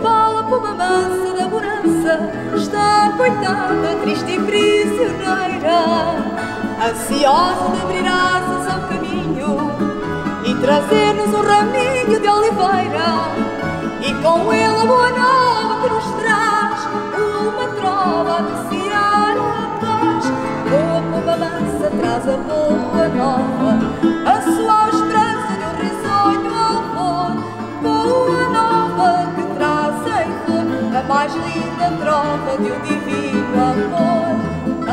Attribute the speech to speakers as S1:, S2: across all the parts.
S1: embala pomba mansa da bonança, está coitada, triste e prisioneira, ansiosa de abrir asas ao caminho e trazer-nos um raminho de oliveira, e com ele a boa nova que nos traz uma trova a anunciar a paz. Boa pomba mansa traz a boa nova, a sua esperança de um risonho alvor. Boa nova que traz em flor a mais linda trova de um divino amor.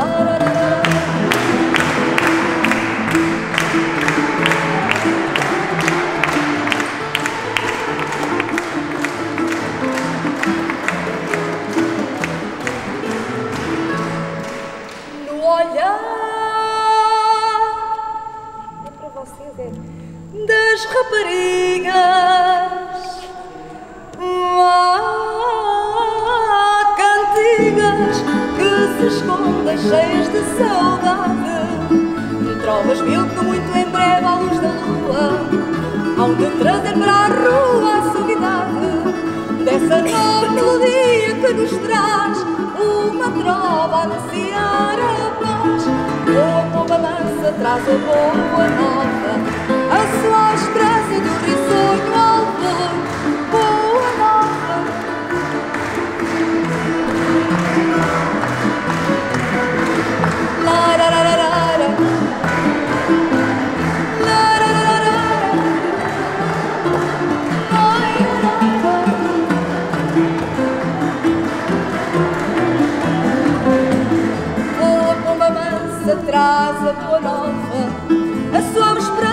S1: No olhar, é para vocês, das raparigas, há cantigas que se escondem cheias de saudade, trovas mil que muito em breve à luz da lua hão de trazer para a rua a suavidade dessa nova melodia que nos traz uma trova a anunciar a paz. Boa pomba mansa traz a boa nova, a sua esperança de um risonho alvor. Boa nova, la la la la la la, la la la la la, boa pomba mansa traz a boa nova, a sua esperança